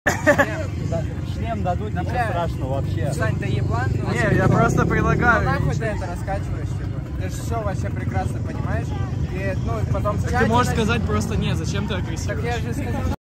Шлем дадут, ничего страшного вообще. Сань, ты еблан? Не, я просто предлагаю. Ну нахуй ты это раскачиваешь, типа? Ты же все вообще прекрасно понимаешь. И, ну, потом Ты можешь сказать просто нет, зачем ты агрессивный? Так я же скажу.